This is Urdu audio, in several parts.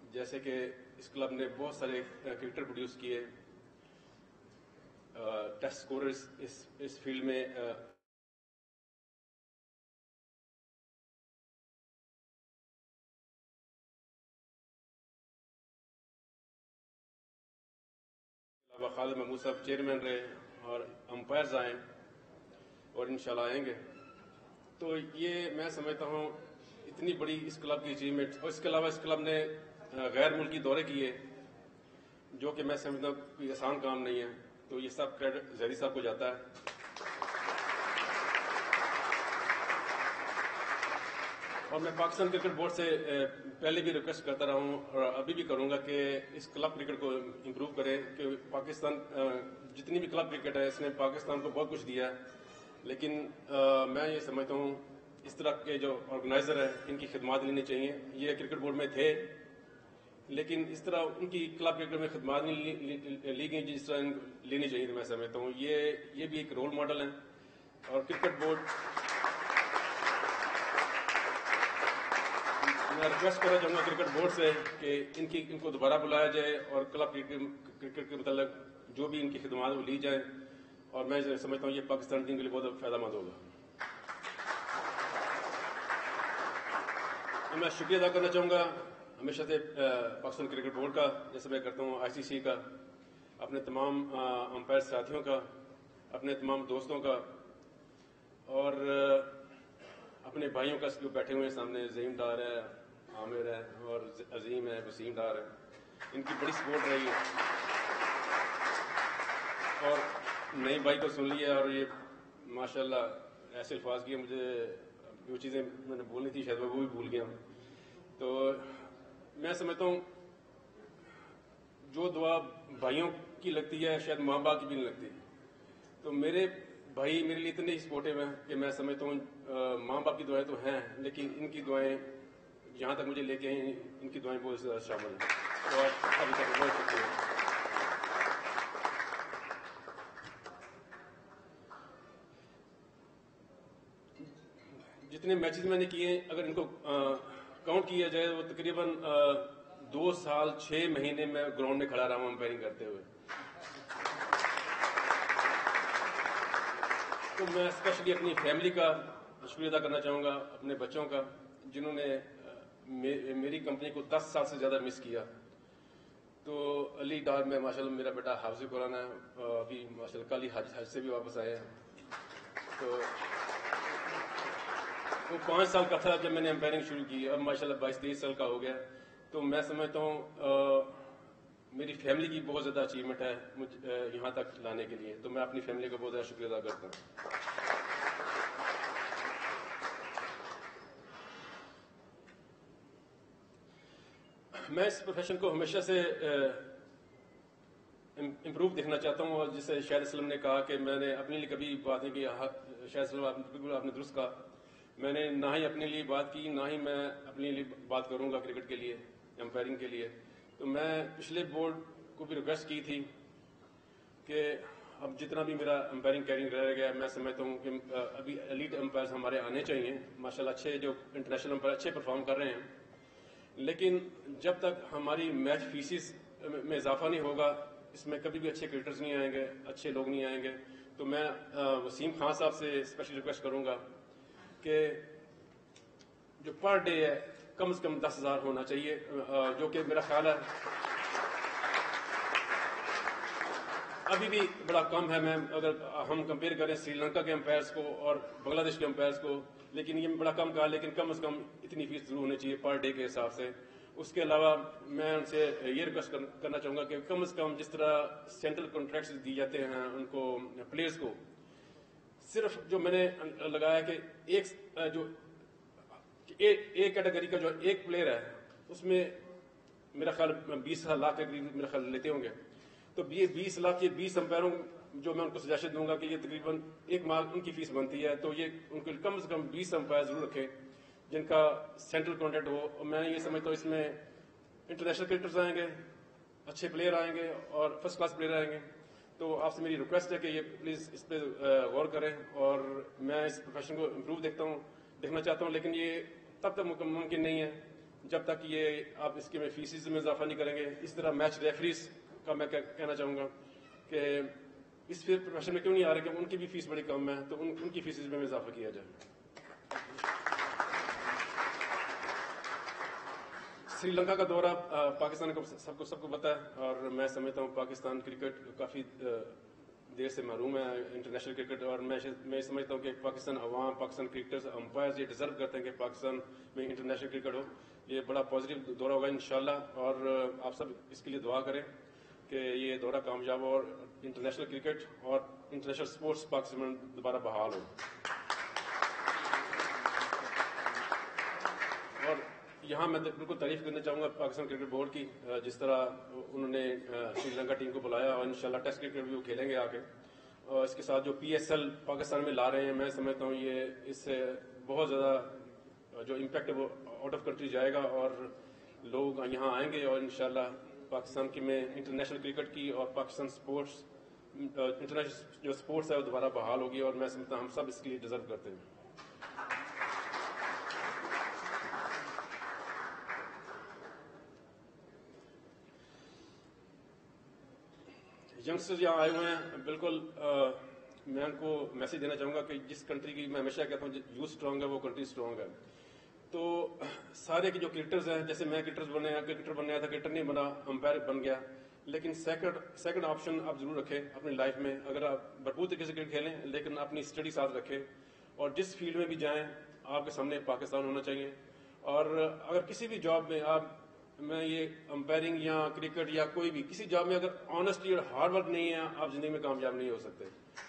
جیسے کہ اس کلب نے بہت سارے کرکٹر پروڈیوس کیے، ٹیسٹ اسکوررز اس فیلڈ میں خالد محمود صاحب چیئرمین رہے اور امپائرز آئیں اور انشاءاللہ آئیں گے. تو یہ میں سمجھتا ہوں اتنی بڑی اس کلب کی اچیومنٹ. اور اس کے علاوہ اس کلب نے غیر ملکی دورے کیے جو کہ میں سمجھتا ہوں کوئی آسان کام نہیں ہے. تو یہ سب کریڈٹ زیدی صاحب کو جاتا ہے. اور میں پاکستان کرکٹ بورڈ سے پہلے بھی ریکویسٹ کرتا رہا ہوں اور ابھی بھی کروں گا کہ اس کلب کرکٹ کو امپروو کرے. کہ پاکستان جتنی بھی کلب کرکٹ ہے اس نے پاکستان کو بہت کچھ دیا ہے، لیکن میں یہ سمجھتا ہوں اس طرح کے جو آرگنائزر ہیں ان کی خدمات لینی چاہیے. یہ کرکٹ بورڈ میں تھے لیکن اس طرح ان کی کلب کرکٹ میں خدمات نہیں لی گئی جس طرح لینی چاہیے. میں سمجھتا ہوں یہ بھی ایک رول ماڈل ہے. اور کرکٹ بورڈ میں ریکویسٹ کرنا چاہوں گا کرکٹ بورڈ سے کہ ان کو دوبارہ بلایا جائے اور کلب کرکٹ کے متعلق جو بھی ان کی خدمات وہ لی جائیں. اور میں سمجھتا ہوں یہ پاکستان ٹیم کے لیے بہت فائدہ مند ہوگا. میں شکریہ ادا کرنا چاہوں گا ہمیشہ سے پاکستان کرکٹ بورڈ کا، جیسے میں کرتا ہوں ICC کا، اپنے تمام امپائر ساتھیوں کا، اپنے تمام دوستوں کا، اور اپنے بھائیوں کا جو بیٹھے ہوئے ہیں سامنے. زعیم ڈار ہے، عامر ہے اور عظیم ہے، وسیم ڈار ہے. ان کی بڑی سپورٹ رہی ہے اور نئی بھائی کو سن لیا. اور یہ ماشاءاللہ ایسے الفاظ کیے، مجھے جو چیزیں میں نے بولنی تھی شاید وہ بھی بھول گیا ہوں. تو میں سمجھتا ہوں جو دعا بھائیوں کی لگتی ہے شاید ماں باپ کی بھی نہیں لگتی. تو میرے بھائی میرے لیے اتنے سپورٹیو ہیں کہ میں سمجھتا ہوں ماں باپ کی دعائیں تو ہیں لیکن ان کی دعائیں جہاں تک مجھے لے کے آئیں ان کی دعائیں بہت زیادہ شامل ہیں. تو ابھی تک بہت شکریہ. جتنے میچز میں نے کیے اگر ان کو کاؤنٹ کیا جائے وہ تقریباً 2 سال 6 مہینے میں گراؤنڈ میں کھڑا رہا ہوں امپائرنگ کرتے ہوئے. تو میں اسپیشلی اپنی فیملی کا شکریہ ادا کرنا چاہوں گا، اپنے بچوں کا جنہوں نے میری کمپنی کو 10 سال سے زیادہ مس کیا. تو علی ڈار میں ماشاءاللہ میرا بیٹا حافظ قرآن ہے، ابھی ماشاءاللہ کل ہی حج سے بھی واپس آئے ہیں. تو وہ 5 سال کا تھا جب میں نے امپائرنگ شروع کی، اب ماشاءاللہ 22-23 سال کا ہو گیا. تو میں سمجھتا ہوں میری فیملی کی بہت زیادہ اچیومنٹ ہے مجھے یہاں تک لانے کے لیے. تو میں اپنی فیملی کا بہت زیادہ شکریہ ادا کرتا ہوں. میں اس پروفیشن کو ہمیشہ سے امپروو دیکھنا چاہتا ہوں. اور جسے شاہد اسلم نے کہا کہ میں نے اپنے لیے کبھی بات نہیں کی، شاہد اسلم بالکل آپ نے درست کہا. میں نے نہ ہی اپنے لیے بات کی نہ ہی میں اپنے لیے بات کروں گا کرکٹ کے لیے، امپائرنگ کے لیے. تو میں پچھلے بورڈ کو بھی ریکویسٹ کی تھی کہ اب جتنا بھی میرا امپائرنگ کیریئر رہ گیا میں سمجھتا ہوں کہ ابھی ایلیٹ امپائرز ہمارے آنے چاہیے. ماشاءاللہ اچھے جو انٹرنیشنل امپائر اچھے پرفارم کر رہے ہیں، لیکن جب تک ہماری میچ فیسز میں اضافہ نہیں ہوگا اس میں کبھی بھی اچھے کرکٹرز نہیں آئیں گے، اچھے لوگ نہیں آئیں گے. تو میں وسیم خان صاحب سے اسپیشل ریکویسٹ کروں گا کہ جو پر ڈے ہے کم از کم 10,000 ہونا چاہیے، جو کہ میرا خیال ہے ابھی بھی بڑا کم ہے. میں اگر ہم کمپیئر کریں سری لنکا کے امپائرز کو اور بنگلہ دیش کے امپائرز کو، لیکن یہ بڑا کم کہا، لیکن کم از کم اتنی فیس ضرور ہونی چاہیے پر ڈے کے حساب سے. اس کے علاوہ میں ان سے یہ ریکویسٹ کرنا چاہوں گا کہ کم از کم جس طرح سینٹرل کانٹریکٹس دی جاتے ہیں ان کو پلیئرز کو، صرف جو میں نے لگایا کہ ایک کیٹیگری کا جو ایک پلیئر ہے اس میں میرا خیال 20 لاکھ کے قریب میرا خیال لیتے ہوں گے. تو یہ 20 لاکھ یہ 20 امپائروں جو میں ان کو سجیشن دوں گا کہ یہ تقریباً 1 ماہ ان کی فیس بنتی ہے. تو یہ ان کو کم از کم 20 امپائر ضرور رکھیں جن کا سینٹرل کانٹریکٹ ہو. اور میں یہ سمجھتا ہوں اس میں انٹرنیشنل کرکٹرز آئیں گے، اچھے پلیئر آئیں گے اور فرسٹ کلاس پلیئر آئیں گے. تو آپ سے میری ریکویسٹ ہے کہ یہ پلیز اس پہ غور کریں. اور میں اس پروفیشن کو امپروو دیکھنا چاہتا ہوں، لیکن یہ تب تک ممکن نہیں ہے جب تک یہ آپ اس کے میں فیسز میں اضافہ نہیں کریں گے. اس طرح میچ ریفریز کا میں کہنا چاہوں گا کہ اس پروفیشن میں کیوں نہیں آ رہے کہ ان کی بھی فیس بڑی کم ہے, تو ان کی فیسز میں اضافہ کیا جائے. سری لنکا کا دورہ پاکستان کو سب کو پتا ہے, اور میں سمجھتا ہوں پاکستان کرکٹ کافی دیر سے محروم ہے انٹرنیشنل کرکٹ, اور میں سمجھتا ہوں کہ پاکستان عوام, پاکستان کرکٹرز, امپائرز یہ ڈیزرو کرتے ہیں کہ پاکستان میں انٹرنیشنل کرکٹ ہو. یہ بڑا پازیٹیو دورہ ہوگا انشاءاللہ, اور آپ سب اس کے لیے دعا کریں کہ یہ دورہ کامیاب ہو اور انٹرنیشنل کرکٹ اور انٹرنیشنل سپورٹس پاکستان میں دوبارہ بحال ہو. اور یہاں میں بالکل تعریف کرنا چاہوں گا پاکستان کرکٹ بورڈ کی, جس طرح انہوں نے سری لنکا ٹیم کو بلایا, اور انشاءاللہ ٹیسٹ کرکٹ بھی وہ کھیلیں گے آگے. اور اس کے ساتھ جو PSL پاکستان میں لا رہے ہیں, میں سمجھتا ہوں یہ اس سے بہت زیادہ جو امپیکٹ ہے وہ آؤٹ آف کنٹری جائے گا, اور لوگ یہاں آئیں گے, اور انشاءاللہ پاکستان کی میں انٹرنیشنل کرکٹ کی اور پاکستان سپورٹس انٹرنیشنل جو سپورٹس ہے وہ دوبارہ بحال ہوگی, اور میں سمجھتا ہوں ہم سب اس کے لیے ڈیزرو کرتے ہیں. ینگسٹرز یہاں آئے ہوئے ہیں, بالکل میں ان کو میسج دینا چاہوں گا کہ جس کنٹری کی میں ہمیشہ کہتا ہوں یوتھ اسٹرانگ ہے وہ کنٹری اسٹرانگ ہے. تو سارے کے جو کرکٹرز ہیں, جیسے میں کرکٹر بننے آیا تھا, کرکٹر نہیں بنا, امپائر بن گیا, لیکن سیکنڈ آپشن آپ ضرور رکھیں اپنی لائف میں. اگر آپ بھرپور طریقے سے کرکٹ کھیلیں لیکن اپنی اسٹڈی ساتھ رکھیں, اور جس فیلڈ میں بھی جائیں آپ کے سامنے پاکستان ہونا چاہیے. اور اگر کسی بھی جاب میں میں یہ امپائرنگ یا کرکٹ یا کوئی بھی کسی جاب میں اگر آنیسٹی اور ہارڈ ورک نہیں ہے, آپ زندگی میں کامیاب نہیں ہو سکتے.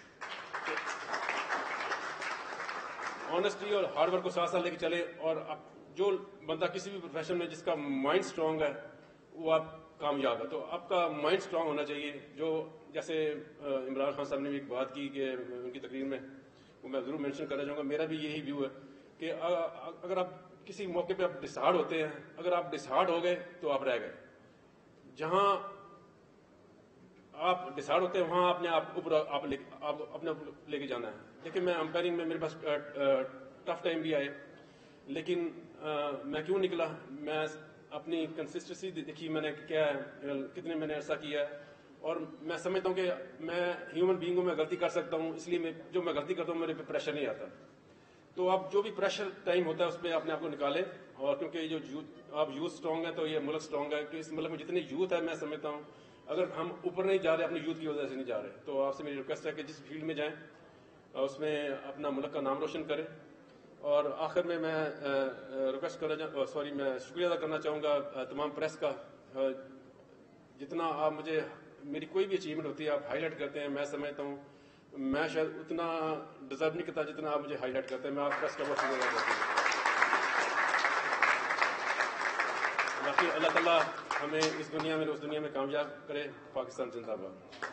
آنیسٹی اور ہارڈ ورک کو ساتھ ساتھ لے کے چلے, اور جو بندہ کسی بھی پروفیشن میں جس کا مائنڈ اسٹرانگ ہے وہ آپ کامیاب ہے. تو آپ کا مائنڈ اسٹرانگ ہونا چاہیے. جو جیسے عمران خان صاحب نے بھی ایک بات کی کہ ان کی تقریر میں, وہ میں ضرور مینشن کرنا چاہوں گا, میرا بھی یہی ویو ہے کہ اگر آپ کسی موقع پہ آپ ڈسہارڈ ہوتے ہیں, اگر آپ ڈسہارڈ ہو گئے تو آپ رہ گئے. جہاں آپ ڈسہارڈ ہوتے ہیں وہاں اپنے آپ اوپر اپنے لے کے جانا ہے. لیکن میں امپائرنگ میں میرے پاس ٹف ٹائم بھی آئے, لیکن میں کیوں نکلا, میں اپنی کنسسٹنسی دیکھی میں نے کیا ہے, کتنے میں نے عرصہ کیا ہے, اور میں سمجھتا ہوں کہ میں ہیومن بینگ ہوں, میں غلطی کر سکتا ہوں, اس لیے جو میں غلطی کرتا ہوں میرے پہ پریشر نہیں آتا. تو آپ جو بھی پریشر ٹائم ہوتا ہے اس پہ اپنے آپ کو نکالیں, اور کیونکہ آپ یوتھ اسٹرانگ ہے تو یہ ملک اسٹرانگ ہے. کہ اس ملک میں جتنے یوتھ ہے میں سمجھتا ہوں اگر ہم اوپر نہیں جا رہے اپنی یوتھ کی وجہ سے نہیں جا رہے, تو آپ سے میری ریکویسٹ ہے کہ جس فیلڈ میں جائیں اس میں اپنا ملک کا نام روشن کریں. اور آخر میں ریکویسٹ میں شکریہ ادا کرنا چاہوں گا تمام پریس کا. جتنا آپ مجھے میری کوئی بھی اچیومنٹ ہوتی ہے آپ ہائی لائٹ کرتے ہیں, میں سمجھتا ہوں میں شاید اتنا ڈیزرو نہیں کرتا جتنا آپ مجھے ہائی لائٹ کرتے ہیں. میں آپ پریس کا بہت شکریہ ادا کرتا ہوں. باقی اللہ تعالیٰ ہمیں اس دنیا میں اس دنیا میں کامیاب کرے. پاکستان زندہ باد.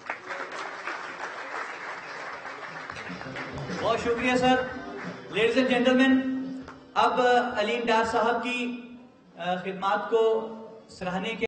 بہت شکریہ سر. لیڈیز اینڈ جینٹلمین, اب علیم ڈار صاحب کی خدمات کو سراہنے کے